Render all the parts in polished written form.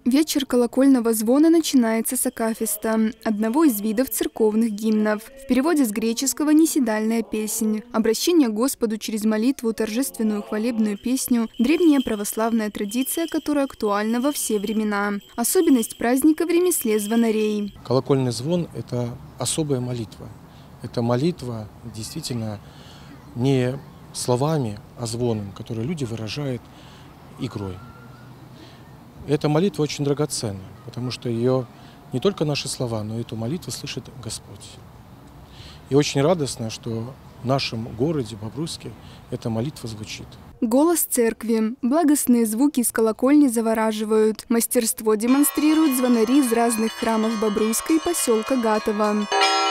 Вечер колокольного звона начинается с акафиста, одного из видов церковных гимнов. В переводе с греческого «неседальная песнь». Обращение к Господу через молитву, торжественную хвалебную песню – древняя православная традиция, которая актуальна во все времена. Особенность праздника в ремесле звонарей. Колокольный звон – это особая молитва. Это молитва действительно не словами, а звоном, который люди выражают игрой. Эта молитва очень драгоценна, потому что ее не только наши слова, но и эту молитву слышит Господь. И очень радостно, что в нашем городе Бобруйске эта молитва звучит. Голос церкви. Благостные звуки из колокольни завораживают. Мастерство демонстрируют звонари из разных храмов Бобруйска и поселка Гатово.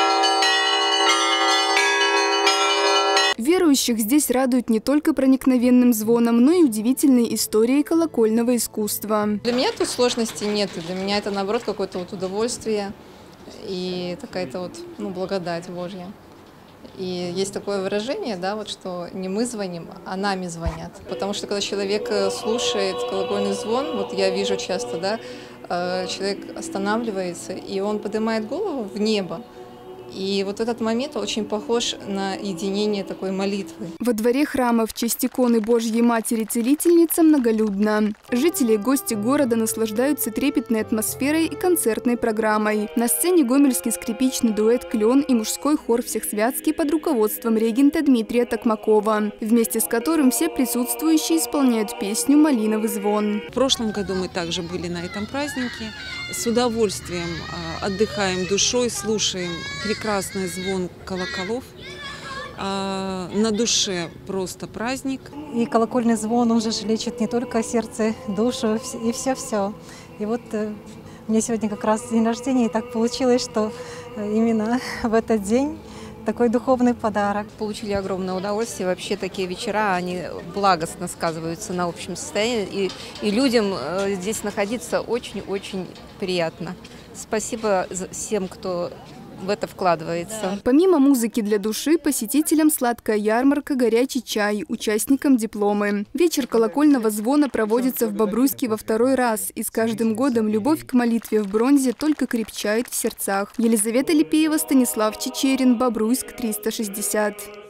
Верующих здесь радуют не только проникновенным звоном, но и удивительной историей колокольного искусства. Для меня тут сложностей нет. Для меня это, наоборот, какое-то удовольствие и какая-то благодать Божья. И есть такое выражение, что не мы звоним, а нами звонят. Потому что когда человек слушает колокольный звон, я вижу часто, человек останавливается, и он поднимает голову в небо. И этот момент очень похож на единение такой молитвы. Во дворе храма в честь иконы Божьей Матери-Целительницы многолюдно. Жители и гости города наслаждаются трепетной атмосферой и концертной программой. На сцене гомельский скрипичный дуэт «Клен» и мужской хор «Всехсвятский» под руководством регента Дмитрия Токмакова, вместе с которым все присутствующие исполняют песню «Малиновый звон». В прошлом году мы также были на этом празднике. С удовольствием отдыхаем душой, слушаем прекрасный звон колоколов. На душе просто праздник. И колокольный звон, он же лечит не только сердце, душу и все-все. И мне сегодня как раз день рождения, и так получилось, что именно в этот день такой духовный подарок. Получили огромное удовольствие. Вообще такие вечера, они благостно сказываются на общем состоянии. И людям здесь находиться очень-очень приятно. Спасибо всем, кто в это вкладывается. Помимо музыки для души, посетителям сладкая ярмарка, горячий чай, участникам дипломы. Вечер колокольного звона проводится в Бобруйске во второй раз. И с каждым годом любовь к молитве в бронзе только крепчает в сердцах. Елизавета Липеева, Станислав Чичерин, Бобруйск, 360.